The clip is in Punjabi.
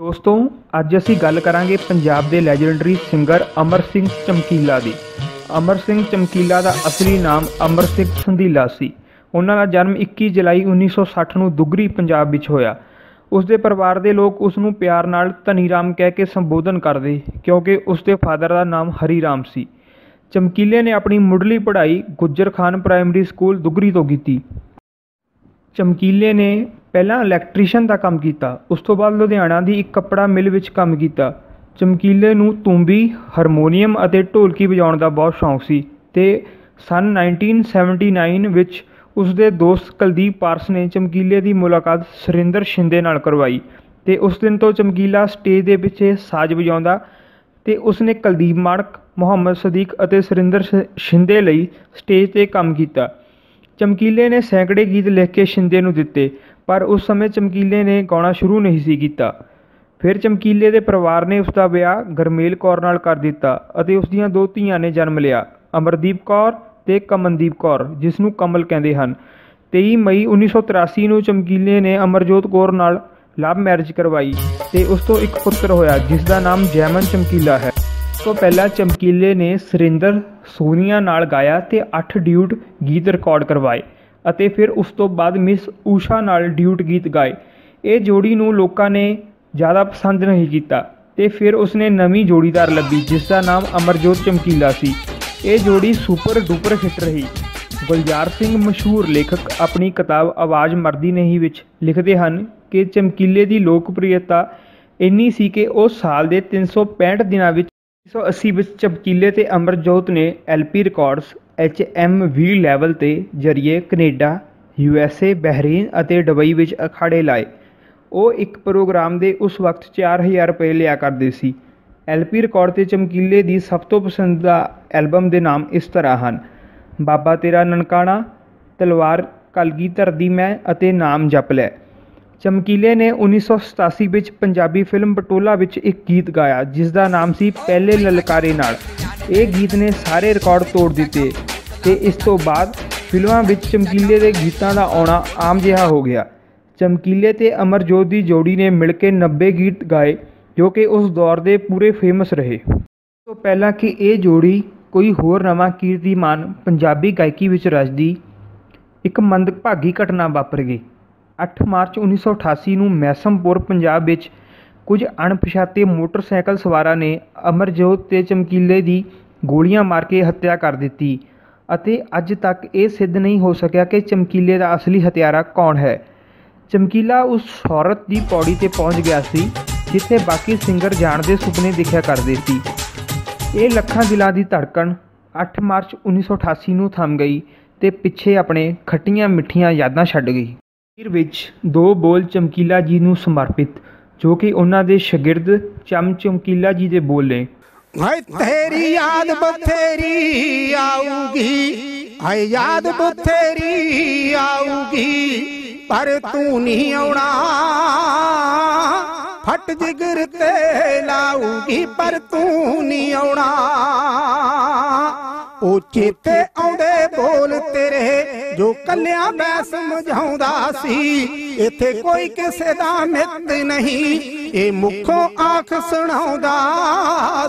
ਦੋਸਤੋ ਅੱਜ ਅਸੀਂ ਗੱਲ ਕਰਾਂਗੇ ਪੰਜਾਬ ਦੇ ਲੈਜੈਂਡਰੀ ਸਿੰਗਰ ਅਮਰ ਸਿੰਘ ਚਮਕੀਲਾ ਦੀ। ਅਮਰ ਸਿੰਘ ਚਮਕੀਲਾ ਦਾ ਅਸਲੀ ਨਾਮ ਅਮਰ ਸਿੰਘ ਸੰਧੀਲਾ ਸੀ। ਉਹਨਾਂ ਦਾ ਜਨਮ 21 ਜੁਲਾਈ 1960 ਨੂੰ ਦੁੱਗਰੀ ਪੰਜਾਬ ਵਿੱਚ ਹੋਇਆ। ਉਸ ਦੇ ਪਰਿਵਾਰ ਦੇ ਲੋਕ ਉਸ ਨੂੰ ਪਿਆਰ ਨਾਲ ਧਨੀ ਰਾਮ ਕਹਿ ਕੇ ਸੰਬੋਧਨ ਕਰਦੇ ਕਿਉਂਕਿ ਉਸ ਦੇ ਫਾਦਰ ਦਾ ਨਾਮ ਹਰੀ ਰਾਮ ਸੀ। ਚਮਕੀਲੇ ਨੇ ਆਪਣੀ ਮੁੱਢਲੀ ਪੜ੍ਹਾਈ ਗੁੱਜਰ ਖਾਨ ਪ੍ਰਾਇਮਰੀ ਸਕੂਲ ਦੁੱਗਰੀ ਤੋਂ ਕੀਤੀ। ਚਮਕੀਲੇ ਨੇ ਪਹਿਲਾਂ ਇਲੈਕਟ੍ਰੀਸ਼ੀਅਨ ਦਾ ਕੰਮ ਕੀਤਾ, ਉਸ ਤੋਂ ਬਾਅਦ ਲੁਧਿਆਣਾ ਦੀ ਇੱਕ ਕੱਪੜਾ ਮਿੱਲ ਵਿੱਚ ਕੰਮ ਕੀਤਾ। ਚਮਕੀਲੇ ਨੂੰ ਤੂੰਬੀ, ਹਾਰਮੋਨੀਅਮ ਅਤੇ ਢੋਲਕੀ ਵਜਾਉਣ ਦਾ ਬਹੁਤ ਸ਼ੌਂਕ ਸੀ ਅਤੇ ਸੰਨ 1979 ਵਿੱਚ ਉਸ ਦੇ ਦੋਸਤ ਕੁਲਦੀਪ ਪਾਰਸ ਨੇ ਚਮਕੀਲੇ ਦੀ ਮੁਲਾਕਾਤ ਸੁਰਿੰਦਰ ਸ਼ਿੰਦੇ ਨਾਲ ਕਰਵਾਈ ਅਤੇ ਉਸ ਦਿਨ ਤੋਂ ਚਮਕੀਲਾ ਸਟੇਜ ਦੇ ਪਿੱਛੇ ਸਾਜ਼ ਵਜਾਉਂਦਾ ਅਤੇ ਉਸ ਨੇ ਕੁਲਦੀਪ ਮਾਣਕ, ਮੁਹੰਮਦ ਸਦੀਕ ਅਤੇ ਸੁਰਿੰਦਰ ਸ਼ਿੰਦੇ ਲਈ ਸਟੇਜ 'ਤੇ ਕੰਮ ਕੀਤਾ। ਚਮਕੀਲੇ ਨੇ ਸੈਂਕੜੇ ਗੀਤ ਲਿਖ ਕੇ ਸ਼ਿੰਦੇ ਨੂੰ ਦਿੱਤੇ, ਪਰ ਉਸ ਸਮੇਂ ਚਮਕੀਲੇ ਨੇ ਗਾਉਣਾ ਸ਼ੁਰੂ ਨਹੀਂ ਸੀ ਕੀਤਾ। ਫਿਰ ਚਮਕੀਲੇ ਦੇ ਪਰਿਵਾਰ ਨੇ ਉਸ ਦਾ ਵਿਆਹ ਗਰਮੇਲ ਕੌਰ ਨਾਲ ਕਰ ਦਿੱਤਾ ਅਤੇ ਉਸ ਦੀਆਂ ਦੋ ਧੀਆਂ ਨੇ ਜਨਮ ਲਿਆ, ਅਮਰਦੀਪ ਕੌਰ ਅਤੇ ਕਮਨਦੀਪ ਕੌਰ, ਜਿਸ ਨੂੰ ਕਮਲ ਕਹਿੰਦੇ ਹਨ। 23 ਮਈ 1983 ਨੂੰ ਚਮਕੀਲੇ ਨੇ ਅਮਰਜੋਤ ਕੌਰ ਨਾਲ ਲਵ ਮੈਰਿਜ ਕਰਵਾਈ ਅਤੇ ਉਸ ਤੋਂ ਇੱਕ ਪੁੱਤਰ ਹੋਇਆ ਜਿਸ ਦਾ ਨਾਮ ਜੈਮਨ ਚਮਕੀਲਾ ਹੈ। ਉਸ ਤੋਂ ਪਹਿਲਾਂ ਚਮਕੀਲੇ ਨੇ ਸੁਰਿੰਦਰ ਸੋਨੀਆ ਨਾਲ ਗਾਇਆ ਅਤੇ 8 ਡਿਊਟ ਗੀਤ ਰਿਕਾਰਡ ਕਰਵਾਏ ਅਤੇ ਫਿਰ ਉਸ ਤੋਂ ਬਾਅਦ ਮਿਸ ਊਸ਼ਾ ਨਾਲ ਡਿਊਟ ਗੀਤ ਗਾਏ। ਇਹ ਜੋੜੀ ਨੂੰ ਲੋਕਾਂ ਨੇ ਜ਼ਿਆਦਾ ਪਸੰਦ ਨਹੀਂ ਕੀਤਾ ਅਤੇ ਫਿਰ ਉਸਨੇ ਨਵੀਂ ਜੋੜੀਦਾਰ ਲੱਭੀ ਜਿਸ ਦਾ ਨਾਮ ਅਮਰਜੋਤ ਚਮਕੀਲਾ ਸੀ। ਇਹ ਜੋੜੀ ਸੁਪਰ ਡੁਪਰ ਹਿੱਟ ਰਹੀ। ਗੁਲਜ਼ਾਰ ਸਿੰਘ ਮਸ਼ਹੂਰ ਲੇਖਕ ਆਪਣੀ ਕਿਤਾਬ ਆਵਾਜ਼ ਮਰਦੀ ਨਹੀਂ ਵਿੱਚ ਲਿਖਦੇ ਹਨ ਕਿ ਚਮਕੀਲੇ ਦੀ ਲੋਕਪ੍ਰਿਯਤਾ ਇੰਨੀ ਸੀ ਕਿ ਉਹ ਸਾਲ ਦੇ 365 ਦਿਨਾਂ ਵਿੱਚ 1980 ਵਿੱਚ ਚਮਕੀਲੇ ਅਤੇ ਅਮਰਜੋਤ ਨੇ LP ਰਿਕਾਰਡਸ HMV ਲੈਵਲ 'ਤੇ ਜ਼ਰੀਏ ਕੈਨੇਡਾ, USA, ਬਹਿਰੀਨ ਅਤੇ ਦੁਬਈ ਵਿੱਚ ਅਖਾੜੇ ਲਾਏ। ਉਹ ਇੱਕ ਪ੍ਰੋਗਰਾਮ ਦੇ ਉਸ ਵਕਤ 4000 ਰੁਪਏ ਲਿਆ ਕਰਦੇ ਸੀ। LP ਰਿਕਾਰਡ 'ਤੇ ਚਮਕੀਲੇ ਦੀ ਸਭ ਤੋਂ ਪਸੰਦੀਦਾ ਐਲਬਮ ਦੇ ਨਾਮ ਇਸ ਤਰ੍ਹਾਂ ਹਨ: ਬਾਬਾ ਤੇਰਾ ਨਨਕਾਣਾ, ਤਲਵਾਰ ਕਲਗੀਧਰ ਦੀ ਮੈਂ ਅਤੇ ਨਾਮ ਜਪ ਲੈ। ਚਮਕੀਲੇ ਨੇ 1987 ਵਿੱਚ ਪੰਜਾਬੀ ਫਿਲਮ ਬਟੋਲਾ ਵਿੱਚ ਇੱਕ ਗੀਤ ਗਾਇਆ ਜਿਸ ਦਾ ਨਾਮ ਸੀ ਪਹਿਲੇ ਲਲਕਾਰੇ ਨਾਲ। ਇਹ ਗੀਤ ਨੇ ਸਾਰੇ ਰਿਕਾਰਡ ਤੋੜ ਦਿੱਤੇ ਅਤੇ ਇਸ ਤੋਂ ਬਾਅਦ ਫਿਲਮਾਂ ਵਿੱਚ ਚਮਕੀਲੇ ਦੇ ਗੀਤਾਂ ਦਾ ਆਉਣਾ ਆਮ ਜਿਹਾ ਹੋ ਗਿਆ। ਚਮਕੀਲੇ ਅਤੇ ਅਮਰਜੋਤ ਦੀ ਜੋੜੀ ਨੇ ਮਿਲ ਕੇ 90 ਗੀਤ ਗਾਏ ਜੋ ਕਿ ਉਸ ਦੌਰ ਦੇ ਪੂਰੇ ਫੇਮਸ ਰਹੇ। ਇਸ ਤੋਂ ਪਹਿਲਾਂ ਕਿ ਇਹ ਜੋੜੀ ਕੋਈ ਹੋਰ ਨਵਾਂ ਕੀਰਤੀਮਾਨ ਪੰਜਾਬੀ ਗਾਇਕੀ ਵਿੱਚ ਰਚਦੀ, ਇੱਕ ਮੰਦਭਾਗੀ ਘਟਨਾ ਵਾਪਰ ਗਈ। 8 ਮਾਰਚ 1988 ਨੂੰ ਮੈਸਮਪੁਰ ਪੰਜਾਬ ਵਿੱਚ ਕੁਝ ਅਣਪਛਾਤੇ ਮੋਟਰਸਾਈਕਲ ਸਵਾਰਾਂ ਨੇ ਅਮਰਜੋਤ ਅਤੇ ਚਮਕੀਲੇ ਦੀ ਗੋਲੀਆਂ ਮਾਰ ਕੇ ਹੱਤਿਆ ਕਰ ਦਿੱਤੀ ਅਤੇ ਅੱਜ ਤੱਕ ਇਹ ਸਿੱਧ ਨਹੀਂ ਹੋ ਸਕਿਆ ਕਿ ਚਮਕੀਲੇ ਦਾ ਅਸਲੀ ਹੱਤਿਆਰਾ ਕੌਣ ਹੈ। ਚਮਕੀਲਾ ਉਸ ਸ਼ੌਹਰਤ ਦੀ ਪੌੜੀ 'ਤੇ ਪਹੁੰਚ ਗਿਆ ਸੀ ਜਿੱਥੇ ਬਾਕੀ ਸਿੰਗਰ ਜਾਣ ਦੇ ਸੁਪਨੇ ਦੇਖਿਆ ਕਰਦੇ ਸੀ। ਇਹ ਲੱਖਾਂ ਦਿਲਾਂ ਦੀ ਧੜਕਣ 8 ਮਾਰਚ 1988 ਨੂੰ ਥੰਮ ਗਈ ਅਤੇ ਪਿੱਛੇ ਆਪਣੇ ਖੱਟੀਆਂ ਮਿੱਠੀਆਂ ਯਾਦਾਂ ਛੱਡ ਗਈ। ਅਖੀਰ ਵਿੱਚ 2 ਬੋਲ ਚਮਕੀਲਾ ਜੀ ਨੂੰ ਸਮਰਪਿਤ ਜੋ ਕਿ ਉਹਨਾਂ ਦੇ ਸ਼ਾਗਿਰਦ ਚਮਕੀਲਾ ਜੀ ਦੇ ਬੋਲ ਨੇ। ਹਾਏ ਤੇਰੀ ਯਾਦ ਬਥੇਰੀ ਆਊਗੀ, ਹਾਏ ਯਾਦ ਬਥੇਰੀ ਆਊਗੀ, ਪਰ ਤੂੰ ਨਹੀਂ ਆਉਣਾ। ਫਟ ਜਿਗਰ ਤੇ ਲਾਊਗੀ ਪਰ ਤੂੰ ਨਹੀਂ ਆਉਣਾ। ਉਹ ਚੇਤੇ ਆਉਂਦੇ ਬੋਲ ਤੇਰੇ ਜੋ ਕੱਲਿਆਂ ਮੈਂ ਸਮਝਾਉਂਦਾ ਸੀ। ਇੱਥੇ ਕੋਈ ਕਿਸੇ ਦਾ ਮਿੱਤ ਨਹੀਂ, ਇਹ ਮੁੱਖੋਂ ਆਖ ਸੁਣਾਉਂਦਾ